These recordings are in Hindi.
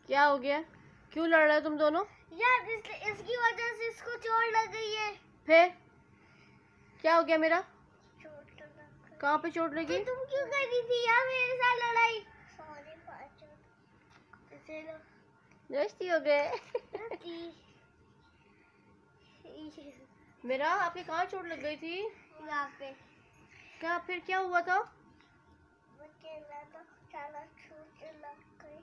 क्या हो गया? क्यों लड़ रहे हो तुम दोनों? यार इसकी वजह से इसको चोट लग गई है। फिर क्या हो गया मेरा? चोट लग। कहाँ पे चोट लगी? तुम क्यों कर रही थी यार मेरे साथ लड़ाई? सॉरी चलो दोस्ती हो गए। मेरा आपके कहाँ चोट लग गई थी? यहाँ पे। क्या फिर क्या हुआ था? मुझे लगा साला चोट लग गई।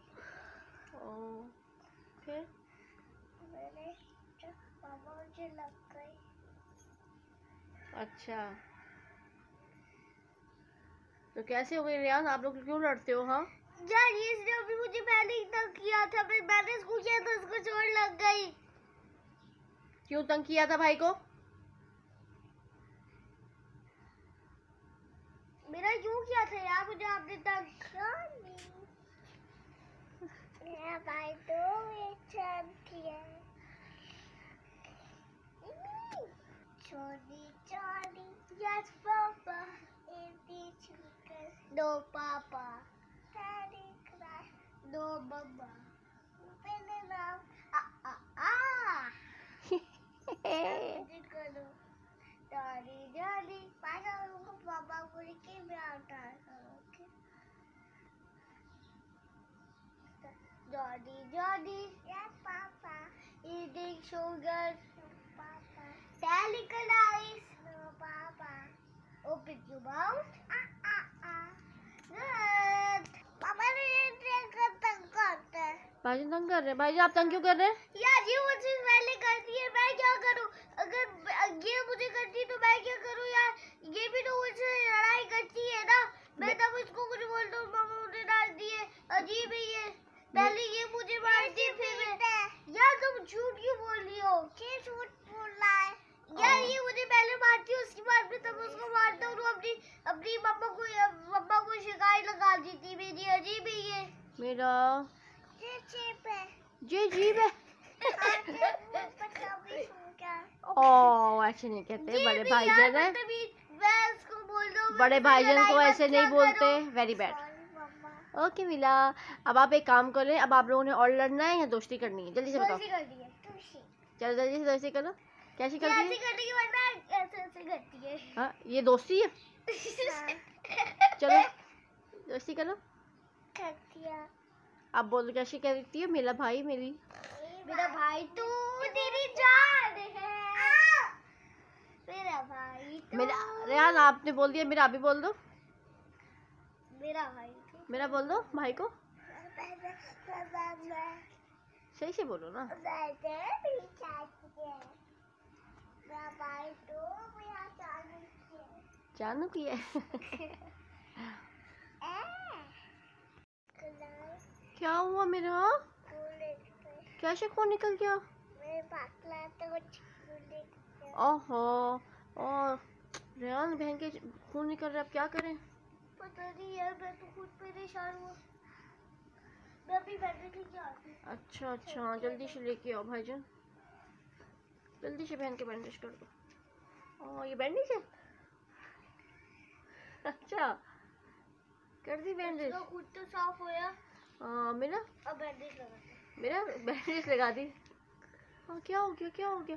फिर मेरे पापा मुझे लग गई। अच्छा तो कैसे हो गई रियान? आप लोग क्यों लड़ते हो? हाँ यार इसने अभी मुझे पहले ही तंग किया था, फिर मैंने इसको किया तो उसको चोट लग गई। क्यों तंग किया था भाई को? मेरा क्यों किया था यार? मुझे आपने तंग किया नहीं। मेरा भाई तो बेचैन किया। छोटी छोटी यस पापा नो पापा नो मम्मा पहले नाम करो डॉली डॉली पापा उनको पापा बोल के मैं उठा करोगे Dolly Dolly yes papa eating sugar papa telling lies no papa open your mouth good papa ने तंग करते हैं। भाईजान तंग कर रहे हैं। भाईजान आप तंग क्यों कर रहे हैं? यार ये मुझे पहले करती है, मैं क्या करूं? अगर ये मुझे करती है तो मैं क्या करूं यार? ये भी तो मुझसे लड़ाई करती है ना। मैं तब इसको कुछ बोलता हूँ, मामा मुझे डाल दिए। अजीब है ये। पहले ये मुझे मारती फिर यार तुम झूठ क्यों बोल रही हो? क्या झूठ बोल रहा है यार? ये मुझे पहले मारती है, उसके बाद में तब उसको मारता हूँ। अपनी मम्मा को शिकायत लगा दी थी मेरी। अजीब है ये। मेरा ये जीभ है। ओह ऐसे नहीं कहते, बड़े भाईजान है। बड़े भाईजान को ऐसे नहीं बोलते। Very bad. ओके मिला। अब आप एक काम करें, अब आप लोगों ने और लड़ना है या दोस्ती करनी है? जल्दी से बताओ। चलो जल्दी से दोस्ती करो। कैसी करती है? हाँ ये दोस्ती है। चलो दोस्ती करो। आप बोलो कैसी करती है? मेरा भाई मेरा भाई तो तेरी जान है। मेरा भाई तो मेरा रेहान आपने बोल दिया, मेरा अभी बोल दो। मेरा भाई तो मेरा बोल दो भाई को। सही से बोलो ना। मेरा भाई तो मेरा जानू की है। क्या हुआ मेरा? कैसे खून निकल गया? ओहो और रेहान बहन के खून निकल रहा है, अब क्या करें? पता नहीं यार, मैं तो खुद परेशान हुआ। मैं अभी बैंडेज लेके आती हूँ। अच्छा अच्छा जल्दी से लेके आओ भाईजान। जल्दी से बहन के बैंडेज कर दो। ये बैंडेज है? अच्छा कर दी बैंडेज। खुद तो साफ होया। मेरा अब बैंडेज लगा। मेरा बैंडेज लगा दी। क्या हो गया? क्या हो गया?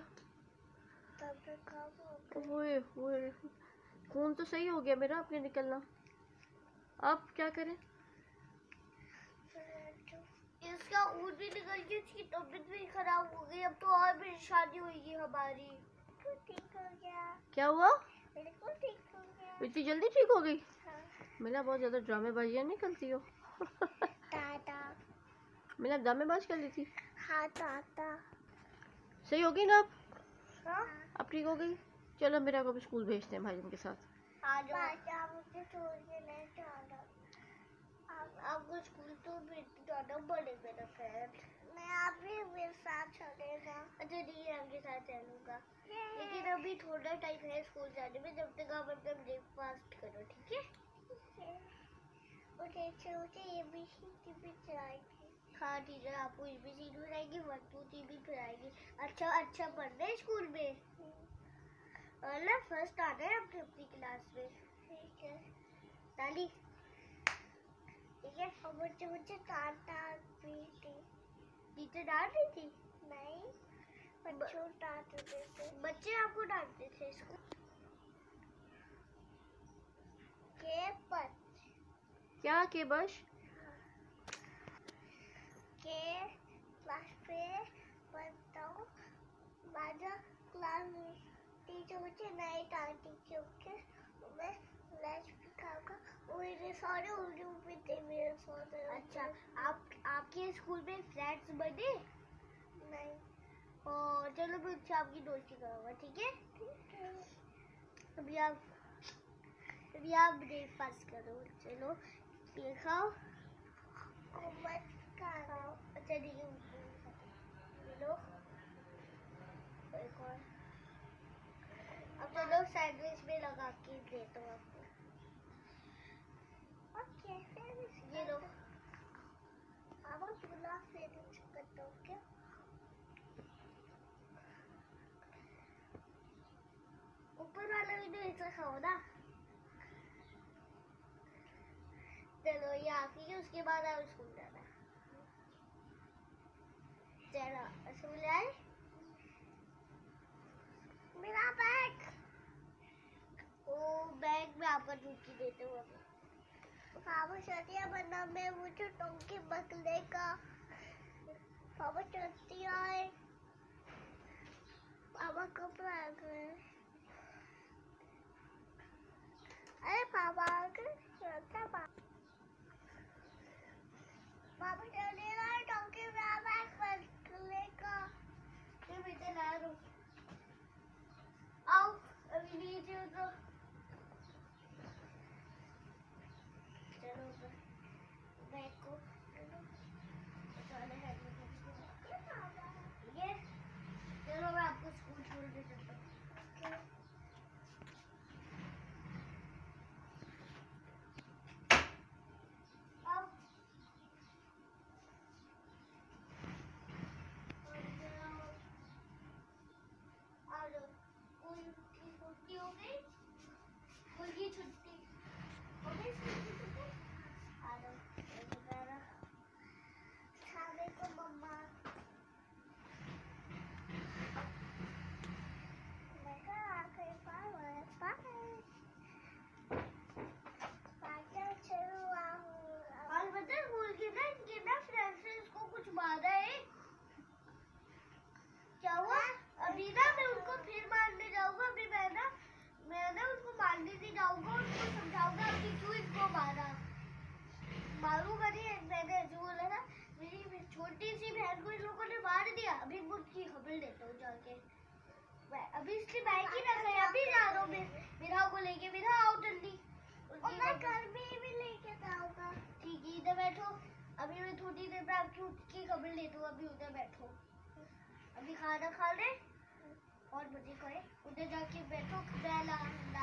ओए ओए खून तो सही हो गया मेरा अपने निकलना। अब क्या करें? इसका खून भी निकल गया, इसकी तबीयत भी खराब हो गई। अब तो और परेशानी होगी हमारी। ठीक हो गया। क्या हुआ? बिल्कुल ठीक हो गया। इतनी जल्दी ठीक हो गई? हाँ। मेरा बहुत ज्यादा ड्रामेबाजियां नहीं करती हो। दादा मेरा ड्रामेबाज कर ली थी। हाँ दादा सही हो गई ना अब? हाँ? अब ठीक हो गई। चलो मेरा को भी स्कूल भेजते हैं भाईजान के साथ। मुझे छोड़ के नहीं जाना। आपको स्कूल तो जाना पड़ेगा ना फ्रेंड। मैं आप भी मेरे साथ चलेगा। अच्छा नहीं आपके साथ चलूंगा, लेकिन अभी थोड़ा टाइम है स्कूल जाने में। जब तक आप अपना ब्रेकफास्ट करो, ठीक है? मुझे ABCD भी चलाएगी। हाँ ठीक है, आपको ABCD बनाएगी, 1 2 3 भी कराएगी। अच्छा पढ़ना है स्कूल में और ना फर्स्ट आना है आपने अपनी क्लास में। ठीक है ताली। ठीक है और मुझे टाटा बेटी। टीचर डांट रही थी? नहीं, बच्चों डांटते थे। बच्चे आपको डांटते थे स्कूल? के पर क्या के बश? के क्लास पे बताओ माझा क्लास टीचर मुझे नहीं डांटती क्योंकि मैं लंच भी खाऊंगा और मेरे सारे उल्टे ऊपर थे मेरे साथ। अच्छा, आपके स्कूल में फ्रेंड्स बने? नहीं। और चलो मैं उससे आपकी दोस्ती करूँगा, ठीक है? ठीक है। अभी आप ब्रेकफास्ट करो। चलो ये खाओ। मत खाओ। अच्छा ठीक है, लो एक और। अब चलो सैंडविच में लगा के देता हूँ आपको। ओके, ये लो। अब पूरा सैंडविच करता हूँ क्या? ऊपर वाला भी तो ऐसा खाओ ना। चलो ये आखिरी है, उसके बाद आप स्कूल जाना। चलो स्कूल आए। मेरा बैग। ओ बैग में आपका टूटी देते हो अभी। पापा चटिया बना मैं मुझे टोंकी बकले का। पापा चलती आए। पापा कब आ गए? अरे पापा आ गए। चलता पापा चले गए टोंकी में बैग बकले का। ये बेटे ला दो। आओ अभी नीचे उतरो। चलो बैग को ये चलो मैं आपको स्कूल छोड़ के चलता हूँ। छुट्टी हो गई? स्कूल की छुट्टी हो गई? स्कूल की छुट्टी आ जाओ। खाने को मम्मा कुछ मारा है? क्या हुआ? अभी ना मैं उनको फिर मारने जाऊंगा। अभी मैं ना उनको मारने नहीं जाऊंगा, उनको समझाऊंगा कि क्यों इसको मारा। मारूंगा नहीं, मैंने ऐसे बोला था। मेरी छोटी सी बहन को इन लोगों ने मार दिया। अभी मुझकी खबर लेता हूँ जाके। अभी इसकी बाइक ही रखा है, अभी जा रहा हूँ मैं मेरा को लेके। मेरा आओ जल्दी। मैं घर में भी लेके जाऊंगा। ठीक है, इधर बैठो। अभी मैं थोड़ी देर में आपकी उसकी खबर लेता हूँ। अभी उधर बैठो। अभी खाना खा ले और मुझे कहे उधर जाके बैठो।